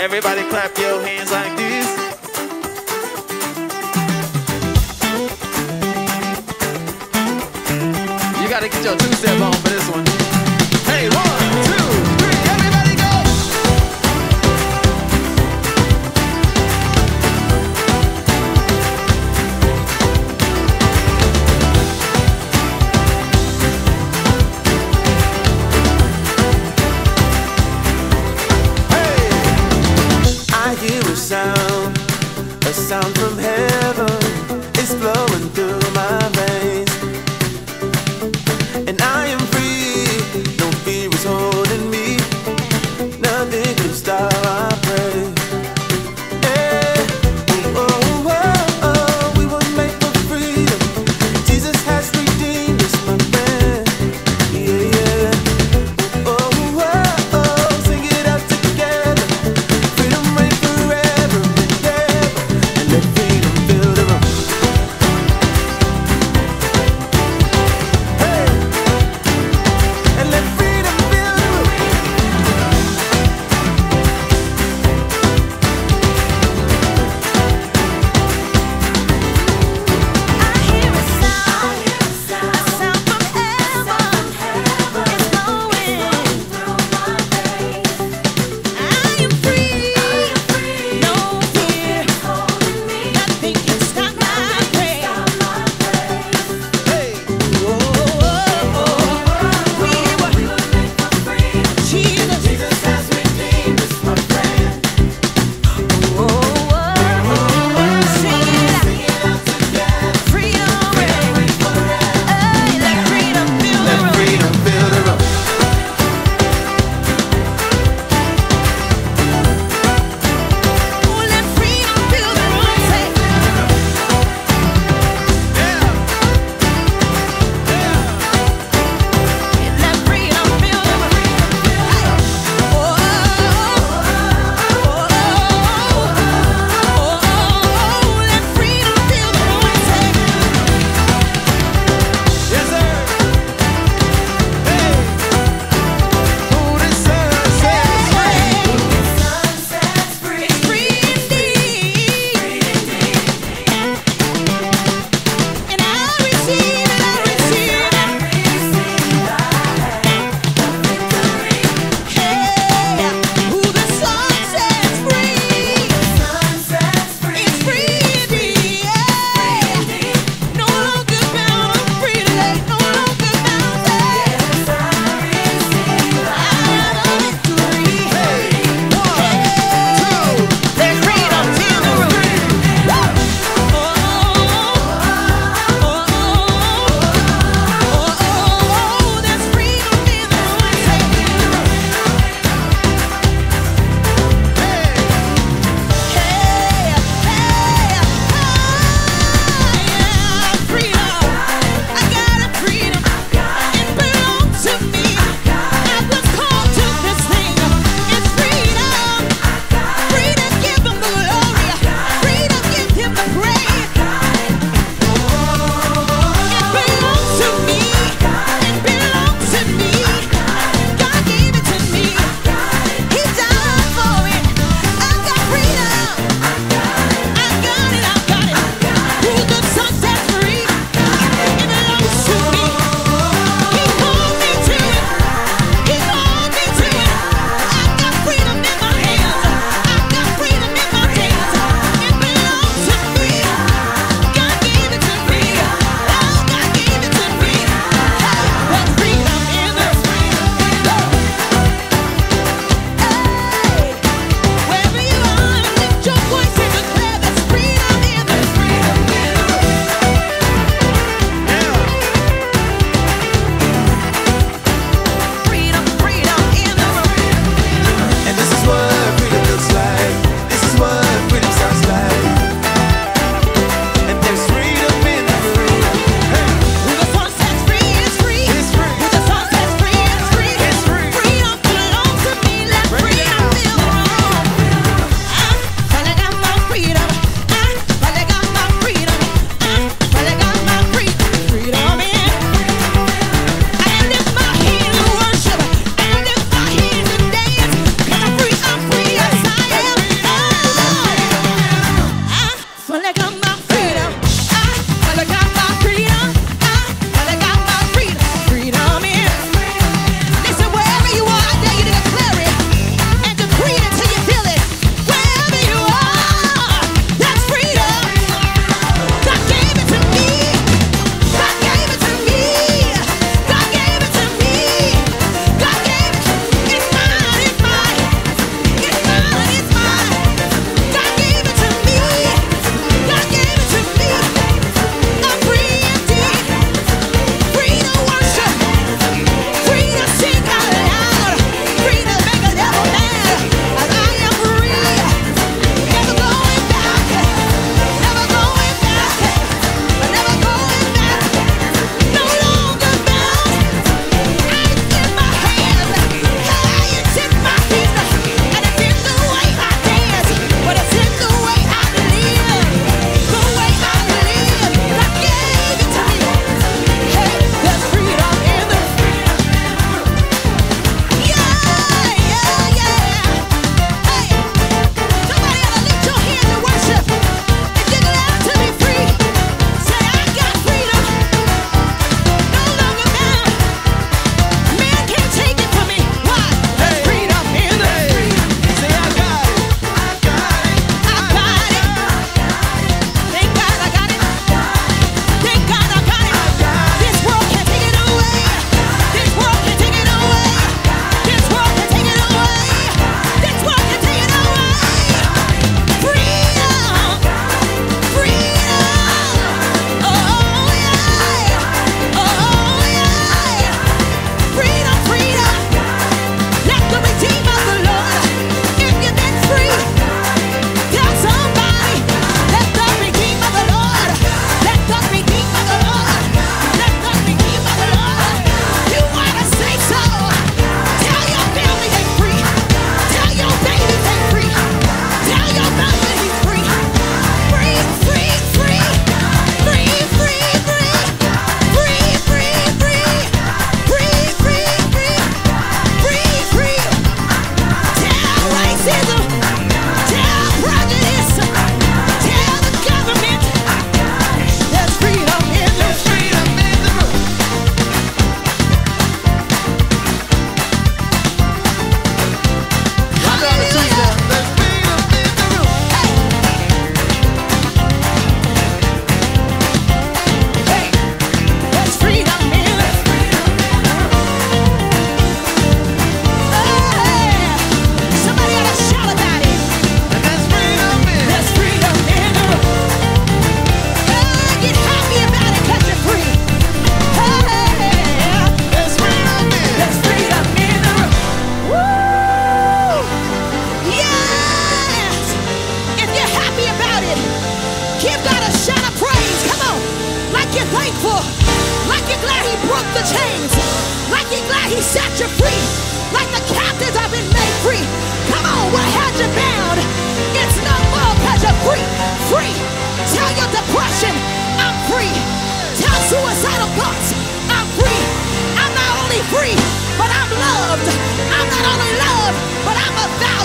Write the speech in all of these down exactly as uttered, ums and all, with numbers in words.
Everybody clap your hands like this. You gotta get your two-step on for this one. Hey, one, two, three, everybody go! Sound, a sound from heaven is flowing through my veins, and I am free. No fear is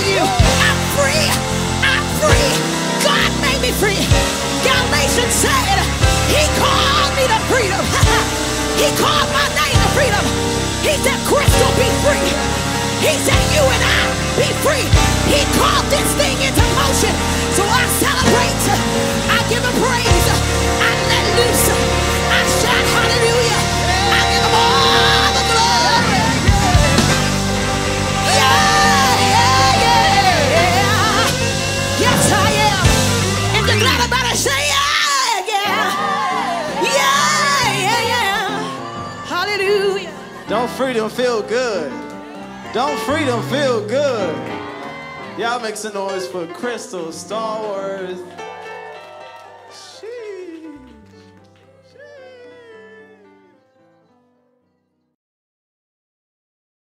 you. I'm free. I'm free. God made me free. Galatians said he called me to freedom. He called my name to freedom. He said, Kristal, be free. He said, you and I be free. He called this thing into motion. So I celebrate. I give him praise. I let loose. I shout hallelujah. I give him all the glory. Yeah, yeah, yeah. Yes, I am. If you're glad about it, say yeah, yeah. Yeah, yeah, yeah. Hallelujah. Don't freedom feel good? Don't freedom feel good? Y'all make some noise for Kristal, Stallworth.